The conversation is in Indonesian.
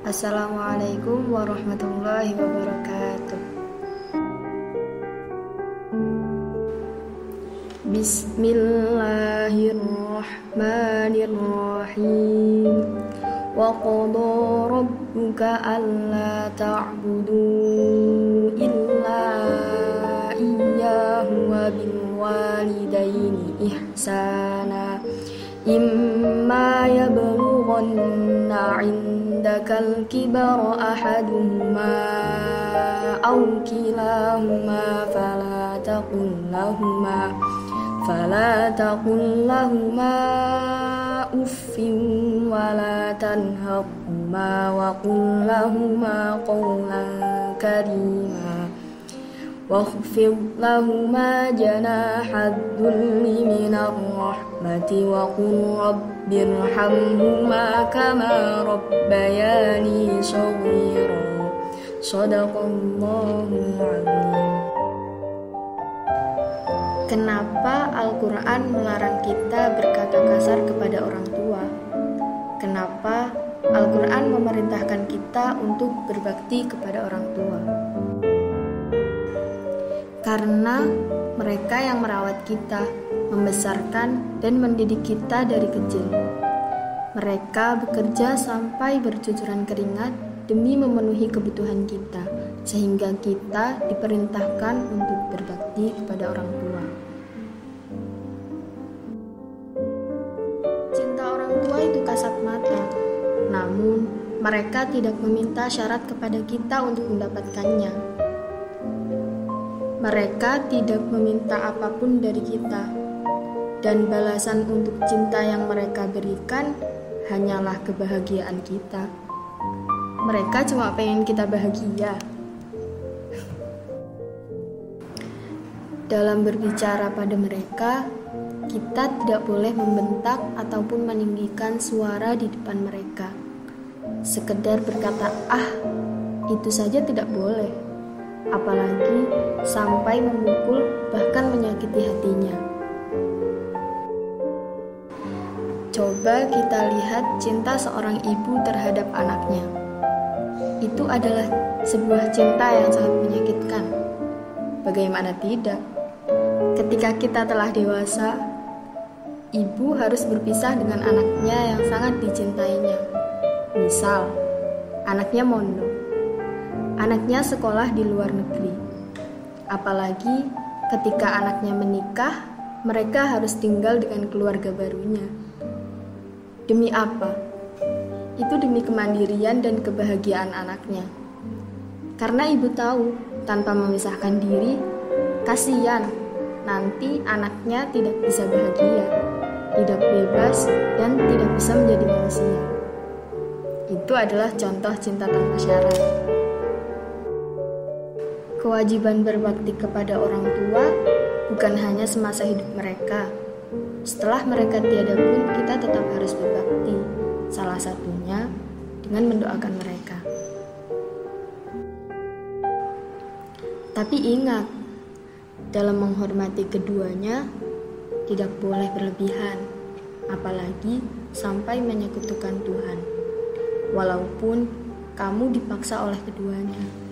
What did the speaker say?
Assalamualaikum warahmatullahi wabarakatuh. Bismillahirrahmanirrahim. Wa qada rabbuka alla ta'budu illa iyyahu wa bil walidaini ihsana. Imma yablughanna 'indakal kibara ahaduhuma aw kilahuma fala taqul lahuma uffin wa la tanharhuma wa qul lahuma qawlan karima wakhfid lahuma janaha dhulli minar rahmati wa qul rabbirhamhuma kama rabbayani shaghira. Shadaqallahul azim. Kenapa Al-Quran melarang kita berkata kasar kepada orang tua? Kenapa Al-Quran memerintahkan kita untuk berbakti kepada orang tua? Karena mereka yang merawat kita, membesarkan dan mendidik kita dari kecil. Mereka bekerja sampai bercucuran keringat demi memenuhi kebutuhan kita, sehingga kita diperintahkan untuk berbakti kepada orang tua. Cinta orang tua itu kasat mata, namun mereka tidak meminta syarat kepada kita untuk mendapatkannya. Mereka tidak meminta apapun dari kita, dan balasan untuk cinta yang mereka berikan hanyalah kebahagiaan kita. Mereka cuma pengen kita bahagia. Dalam berbicara pada mereka, kita tidak boleh membentak ataupun meninggikan suara di depan mereka. Sekedar berkata "ah", itu saja tidak boleh. Apalagi sampai memukul bahkan menyakiti hatinya. Coba kita lihat cinta seorang ibu terhadap anaknya. Itu adalah sebuah cinta yang sangat menyakitkan. Bagaimana tidak? Ketika kita telah dewasa, ibu harus berpisah dengan anaknya yang sangat dicintainya. Misal, anaknya mondok, anaknya sekolah di luar negeri. Apalagi ketika anaknya menikah, mereka harus tinggal dengan keluarga barunya. Demi apa? Itu demi kemandirian dan kebahagiaan anaknya. Karena ibu tahu, tanpa memisahkan diri, kasihan, nanti anaknya tidak bisa bahagia, tidak bebas, dan tidak bisa menjadi manusia. Itu adalah contoh cinta tanpa syarat. Kewajiban berbakti kepada orang tua bukan hanya semasa hidup mereka. Setelah mereka tiada pun, kita tetap harus berbakti. Salah satunya dengan mendoakan mereka. Tapi ingat, dalam menghormati keduanya tidak boleh berlebihan, apalagi sampai menyekutukan Tuhan, walaupun kamu dipaksa oleh keduanya.